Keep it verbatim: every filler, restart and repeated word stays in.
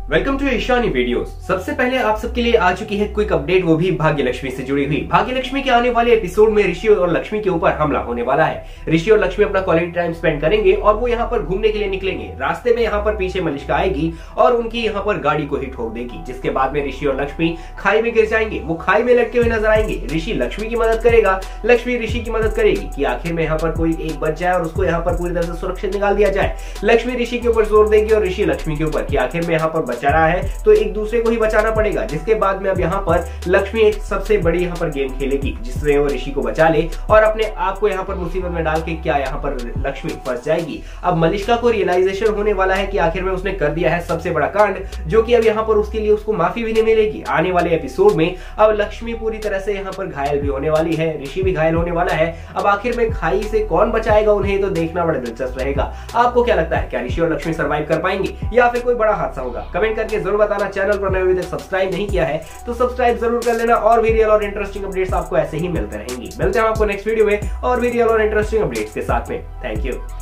Welcome to Ishani videos. सबसे पहले आप सबके लिए आ चुकी है क्विक अपडेट, वो भी भाग्य लक्ष्मी से जुड़ी हुई। भाग्य लक्ष्मी के आने वाले एपिसोड में ऋषि और लक्ष्मी के ऊपर हमला होने वाला है। ऋषि और लक्ष्मी अपना क्वालिटी टाइम स्पेंड करेंगे और वो यहाँ पर घूमने के लिए निकलेंगे। रास्ते में यहाँ पर पीछे मलिष्का आएगी और उनकी यहाँ पर गाड़ी को ही ठोक देगी, जिसके बाद में ऋषि और लक्ष्मी खाई में गिर जाएंगे। वो खाई में लटके हुए नजर आएंगे। ऋषि लक्ष्मी की मदद करेगा, लक्ष्मी ऋषि की मदद करेगी कि आखिर में यहाँ पर कोई एक बच जाए और उसको यहाँ पर पूरी तरह से सुरक्षित निकाल दिया जाए। लक्ष्मी ऋषि के ऊपर जोर देगी और ऋषि लक्ष्मी के ऊपर कि आखिर में यहाँ पर बचा रहा है तो एक दूसरे को ही बचाना पड़ेगा। जिसके बाद में अब यहाँ पर लक्ष्मी एक सबसे बड़ी यहाँ पर गेम खेलेगी, जिसमें वो ऋषि को बचा ले और अपने आप को यहाँ पर मुसीबत में डाल के क्या यहाँ पर लक्ष्मी फंस जाएगी। अब मलिष्का को रियलाइजेशन होने वाला है कि आखिर में उसने कर दिया है सबसे बड़ा कांड, जो कि अब यहाँ पर उसके लिए उसको माफी भी नहीं मिलेगी। आने वाले एपिसोड में अब लक्ष्मी पूरी तरह से यहाँ पर घायल भी होने वाली है, ऋषि भी घायल होने वाला है। अब आखिर में खाई से कौन बचाएगा उन्हें, तो देखना बड़ा दिलचस्प रहेगा। आपको क्या लगता है, क्या ऋषि और लक्ष्मी सर्वाइव कर पाएंगे या फिर कोई बड़ा हादसा होगा? कमेंट करके जरूर बताना। चैनल पर अभी तक सब्सक्राइब नहीं किया है तो सब्सक्राइब जरूर कर लेना और भी रियल और इंटरेस्टिंग अपडेट्स आपको ऐसे ही मिलते रहेंगी। मिलते हैं आपको नेक्स्ट वीडियो में और भी रियल और इंटरेस्टिंग अपडेट्स के साथ में। Thank you.